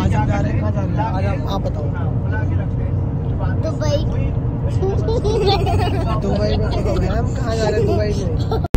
आज हम जा रहे हैं, कहाँ जा रहे हैं? आज आप बताओ। दुबई। दुबई में तो है, हम कहाँ जा रहे हैं दुबई में?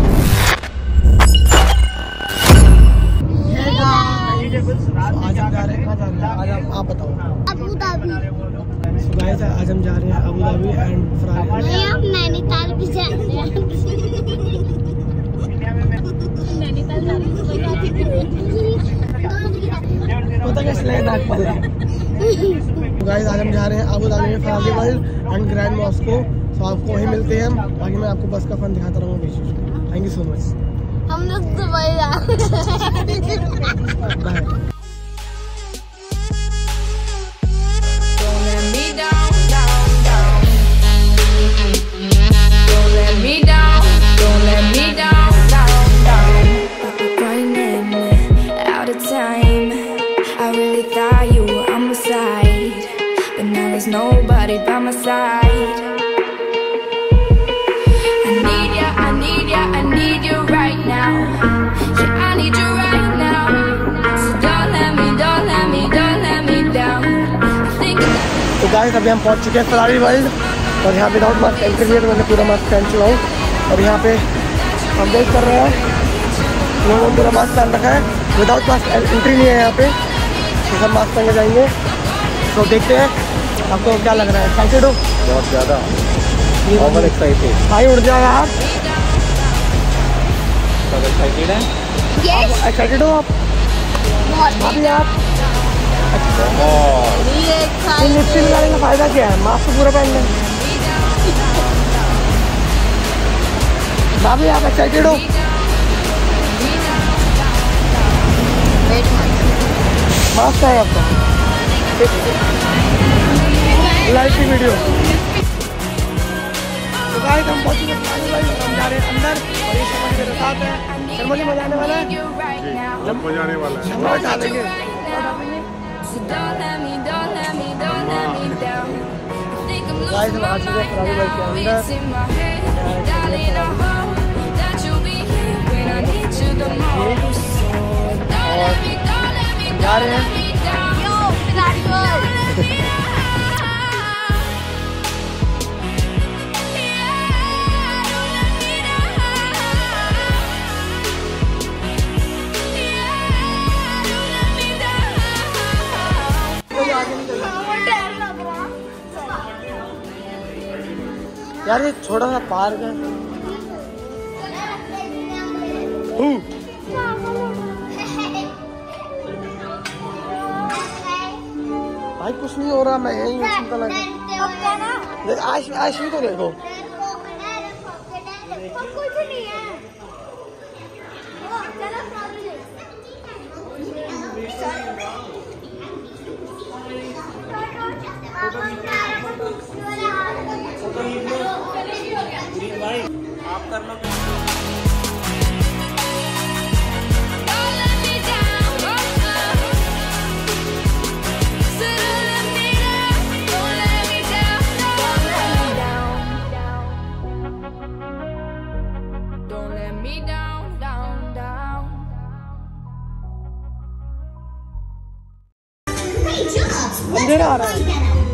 आज हम जा रहे हैं, कहाँ जा रहे हैं? आज आप बताओ। Abu Dhabi. गाइस आज हम जा रहे हैं अबू धाबी एंड नैनीताल भी जा रहे हैं। नैनीताल जा रहे हैं। पता कैसे लगे नाक पर। गाइस आज हम जा रहे हैं अबू धाबी में Ferrari World and Grand Mosque. तो आपको वहीं मिलते हैं हम। बाकी मैं आपको बस का फन दिखाता रहूँगा बीच में। Thank you so much. हम लोग दुबई जा रहे हैं। Nobody by my side. I need ya, I need ya, I need you right now. Yeah, I need you right now. So don't let me down. I think तो guys अभी हम पहुंच चुके हैं फरारी वर्ल्ड और यहाँ पे without mask entry है। तो मैंने पूरा मास्क पहन चुका हूँ और यहाँ पे हम वेट कर रहे हैं। लोगों ने पूरा मास्क पहन रखा है, विदाउट मास्क एंट्री नहीं है यहाँ पे। तो सब मास्क पहन के जाएंगे। तो देखते हैं आपको क्या लग रहा है। एक्साइटेड हो? बहुत ज़्यादा ओवर एक्साइटेड। भाई उड़ जाओ यार। सब एक्साइटेड हैं? Yes. एक्साइटेड हो आप? अभी आप लिपस्टिक लगाने का फायदा क्या है? मास्क तो पूरा पहन लें। भाभी आप एक्साइटेड हो? मास्क है आपका लाइव की वीडियो। तो गाइस हम पहुंच चुके हैं, हम जा रहे हैं अंदर और ये शर्मा मेरे साथ है। शर्मा जी मजा आने वाला है? जब मजा आने वाला है। शर्मा डालेंगे। गाइस हम आ चुके हैं फरारी वर्ल्ड के अंदर और जा रहे हैं। यार ये छोटा सा पार्क है। भाई कुछ नहीं हो रहा, मैं यही हूँ। चिंता लगा आशवी तो देखो। आप कर लो। अंधेरा आ रहा है।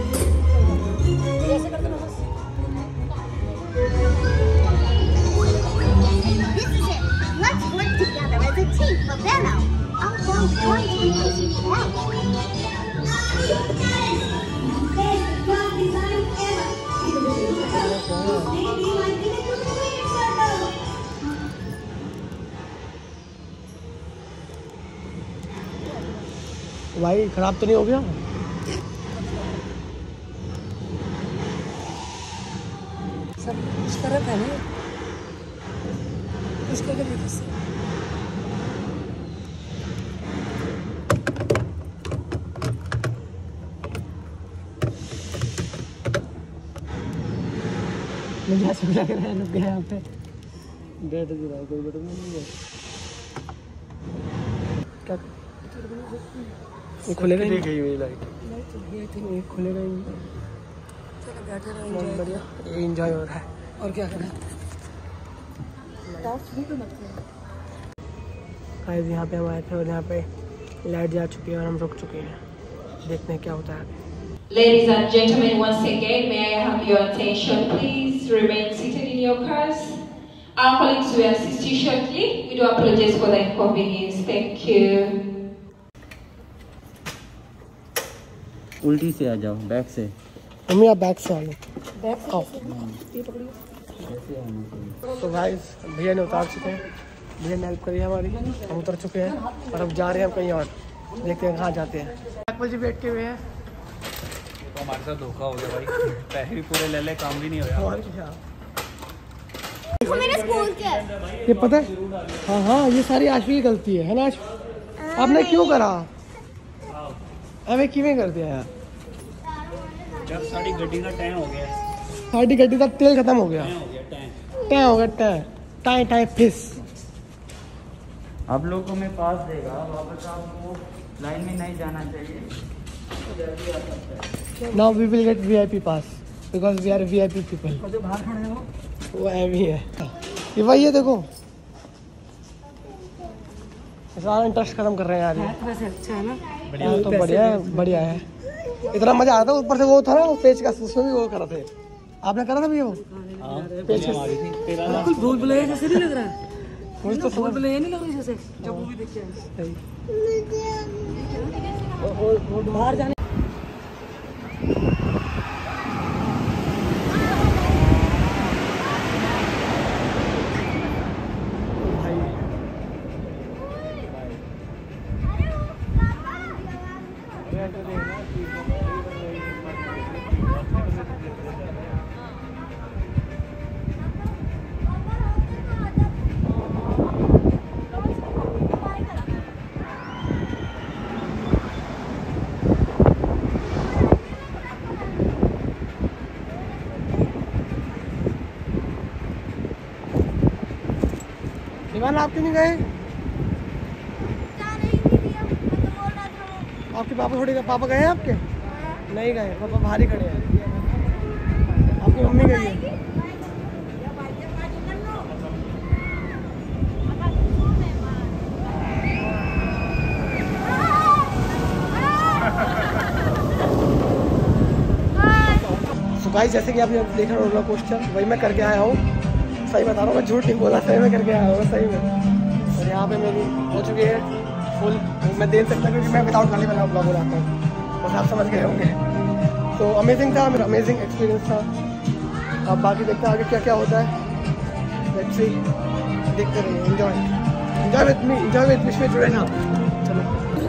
भाई खराब तो नहीं हो गया? सब कुछ कर रखा है ना इसके लिए से। मुझे ऐसा लग रहा है लोग गए यहाँ पे डेट गिरा कोई बता नहीं है क्या ये खुलेगा ही नहीं। हुई लाइट ये खुलेगा ही नहीं। चलो बैठे रहो, बहुत बढ़िया ये एंजॉय हो रहा है। और क्या करना टॉप भी तो मत करो। गाइस यहाँ पे हम आए थे और यहाँ पे लाइट जा चुकी है और हम रुक चुके हैं। देखते हैं क्या होता है। Ladies and gentlemen, once again, may I have your attention, please remain seated in your cars. Our colleagues will assist you shortly. We do apologize for the inconvenience. Thank you. उल्टी से आ जाओ, बैक से। Mummy आप back से आ लो। तो guys भैया ने उतार चुके हैं, भैया ने हेल्प करी है हमारी, हम उतर चुके हैं और अब जा रहे हैं हम कहीं और, देखते हैं कहाँ जाते हैं। 1 बजे बैठ के हुए हैं तो हमारे साथ धोखा हो गया भाई, पैसे भी पूरे ले ले, काम भी नहीं होया। और क्या मेरे स्कूल के ये पता है? हाँ हाँ ये सारी आशवी की गलती है ना आशवी? आपने क्यों करा? हमें किवें कर दिया यार? जब साड़ी गड्डी का टाइम हो गया, साड़ी गड्डी का तेल खत्म हो गया, टाइम हो गया, टाइम टाइम फिस। आप लोगों में पास देगा, वापस आपको लाइन में नहीं जाना चाहिए। Now we will get VIP pass because we are VIP people. जो बाहर खड़े हैं वो ऐवी है। ये वही है देखो, सारा इंटरेस्ट खत्म कर रहे हैं यार। वैसे अच्छा है ना? बढ़िया तो बढ़िया है। इतना मजा आता है, ऊपर से वो था ना वो पेच का, उसमें भी वो करा थे। आपने करा था भैया वो पेच का? बिल्कुल भूल भुलैया जैसे नहीं लग रहा है। मुझे तो भूल भुलैया नहीं लग रही जैसे जब मूवी देख के आए। बाहर जाने आप क्यों नहीं गए? आपके पापा थोड़ी गए? पापा गए हैं आपके? नहीं गए, पापा बाहर ही खड़े हैं। आपकी मम्मी गई है? तो गाइस जैसे कि आपने देखा रोलर कोस्टर, वही मैं करके आया हूँ। सही बता रहा हूँ, मैं झूठ नहीं बोला, सही में करके आया हूँ सही में। और यहाँ पे मेरी हो चुकी है फुल, मैं दे सकता क्योंकि मैं विदाउट गाली वाला ब्लॉग बनाता हूँ, बस आप समझ गए होंगे। तो अमेजिंग था, मेरा अमेजिंग एक्सपीरियंस था। अब बाकी देखते हैं आगे क्या क्या होता है, लेट्स सी, देखते रहिए, enjoy with me, enjoy with me, इसमें जुड़े ना। चलो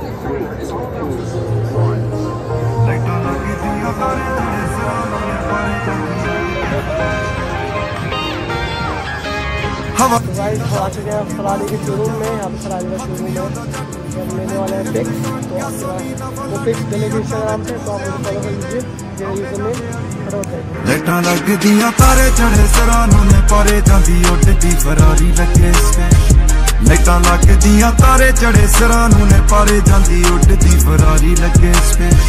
तो गाइस हम आ चुके हैं फरारी के शोरूम में। यहाँ पे फरारी का शोरूम है, हम लेने वाले हैं पिक्स। तो वो पिक्स डलेगी इंस्टाग्राम पे, तो आप मुझे फॉलो कर लीजिए, मेरा यूजर नेम फरोत है। लाइटां लगदियां तारे चढ़े सरानों ने पारे जांदी उड्डदी फरारी लगे स्पैश। लाइटां लगदियां तारे चढ़े सरानों ने पारे जांदी उड्डदी फरारी लगे स्पैश।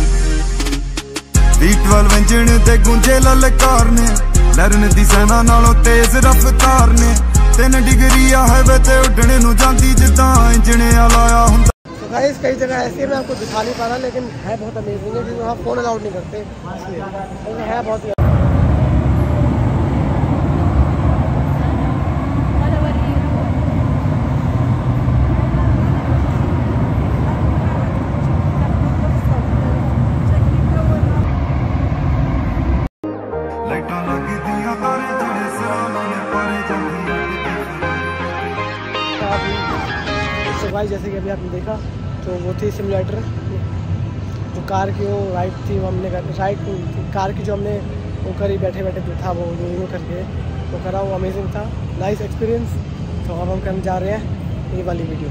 V12 इंजन ते गुंजे ललकार ने, लहरन दी सेना नालों तेज रफ्तार ने। 3 डिग्री हाईवे ते उड़ने नूं जांदी जिद्दां इंजन लाया हुंदा। तो गाइस कई जगह ऐसे मैं आपको दिखा नहीं पा रहा, लेकिन है बहुत अमेजिंग है, क्योंकि वहाँ फ़ोन अलाउड नहीं करते, इसलिए है बहुत। गाइस जैसे कि अभी आपने देखा, तो वो थी सिमुलेटर, जो कार की वो राइड थी, वो हमने राइड कार की जो हमने वो करी बैठे बैठे जो था वो जो करके वो करा, वो अमेजिंग था, नाइस एक्सपीरियंस। तो अब हम करने जा रहे हैं ये वाली वीडियो,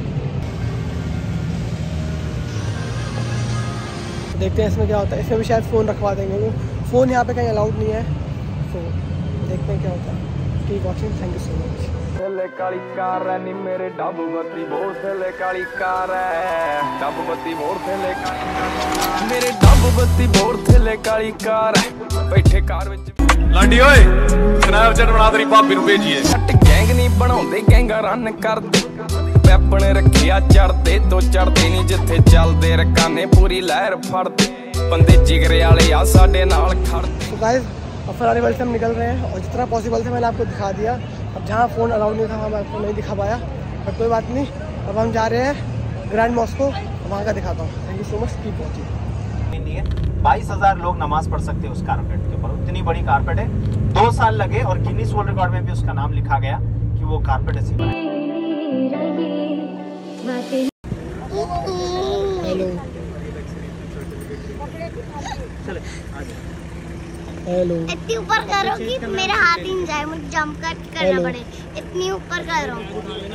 देखते हैं इसमें क्या होता है। इसमें भी शायद फ़ोन रखवा देंगे, वो फ़ोन यहाँ पे कहीं अलाउड नहीं है, तो देखते हैं क्या होता है। Keep watching, thank you so much. थले काली कार है नी मेरे डब बत्ती बोर थले काली कार है, डब बत्ती बोर थले काली मेरे डब बत्ती बोर थले काली कार है, बैठे कार विच लाडी ओए स्नैपचैट बना तेरी भाभी नु भेजिए। हट गैंग नहीं बनाउंदे गैंगा रन करदे अपने रखिया चढ़ते तो चढ़ते नहीं जिथे चलते रकाने पूरी लहर फड़ते बंदे जिगरे वाले आ साडे नाल खड़ते। तो गाइस अब फरारी वर्ल्ड से हम निकल रहे हैं और जितना पॉसिबल था मैंने आपको दिखा दिया। अब जहाँ फ़ोन अलाउड नहीं था वहाँ मैं आपको नहीं दिखा पाया, बट कोई बात नहीं। अब हम जा रहे हैं ग्रैंड मॉस्को, वहाँ का दिखाता हूँ। Thank you so much, keep watching. 22,000 लोग नमाज पढ़ सकते हैं उस कारपेट के ऊपर, इतनी बड़ी कारपेट है। 2 साल लगे और गिनीज वर्ल्ड रिकॉर्ड में भी उसका नाम लिखा गया कि वो कारपेट ऐसी बनाई। हेलो हेलो, इतनी ऊपर करो कि मेरा हाथ ही नहीं जाए, मुझे जंप करना पड़े। इतनी ऊपर कर रहा हूँ।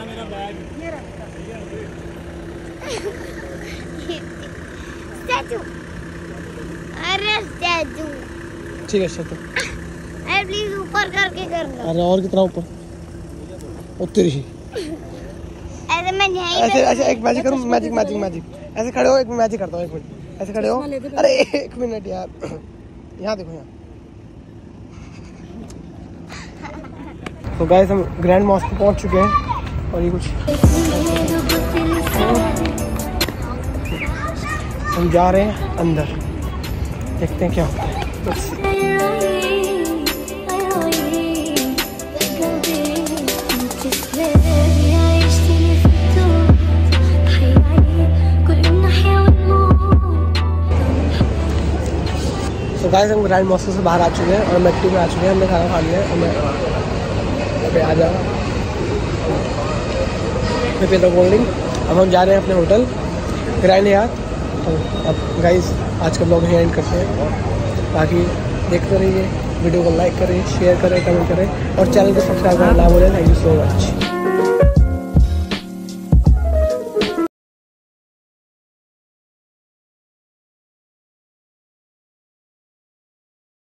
स्टैचू, अरे स्टैचू ठीक है तो अरे प्लीज ऊपर करके करना। अरे और कितना ऊपर? उतरी ही ऐसे मैं यहीं ऐसे ऐसे एक मैजिक करूँ, मैजिक मैजिक मैजिक ऐसे खड़े हो, एक मैजिक करता हूँ, 1 मिनट ऐसे खड़े हो। अरे 1 मिनट यार, यहाँ देखो यहाँ। तो गाइस हम ग्रैंड मॉस्को पहुँच चुके हैं और ये कुछ हम जा रहे हैं अंदर, देखते हैं क्या होता है। तो गाइस हम ग्रैंड मॉस्को से बाहर आ चुके हैं और मेट्रो में आ चुके हैं। हमने खाना खा लिया है और मैं पे आ जाऊँगा, मैं पीता कोल्ड ड्रिंक। अब हम जा रहे हैं अपने होटल ग्रैंड यार। तो अब गाइस आज का ब्लॉग यहीं एंड करते हैं। बाकी देखते रहिए, वीडियो को लाइक करें, शेयर करें, कमेंट करें और चैनल को सब्सक्राइब करना ना भूलें। Thank you so much.